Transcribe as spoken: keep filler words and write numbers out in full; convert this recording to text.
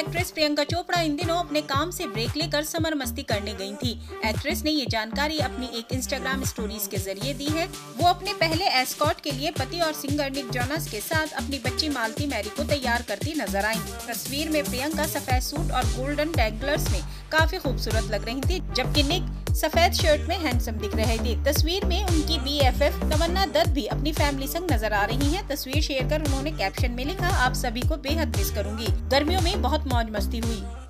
Actress Priyanka Chopra इन दिनों अपने काम से ब्रेक लेकर समर मस्ती करने गई थी। एक्ट्रेस ने ये जानकारी अपनी एक इंस्टाग्राम स्टोरीज के जरिए दी है। वो अपने पहले एस्कॉर्ट के लिए पति और सिंगर निक जोनस के साथ अपनी बच्ची मालती मैरी को तैयार करती नजर आईं। तस्वीर में प्रियंका सफेद सूट और गोल्डन डैंगलर्स में काफी खूबसूरत लग रही थी, जबकि निक सफेद शर्ट में हैंडसम दिख रहे थे। तस्वीर में उनकी B F F Tamanna Dutt भी अपनी फैमिली संग नजर आ रही हैं। तस्वीर शेयर कर उन्होंने कैप्शन में लिखा, आप सभी को बेहद मिस करूंगी। गर्मियों में बहुत मौज मस्ती हुई।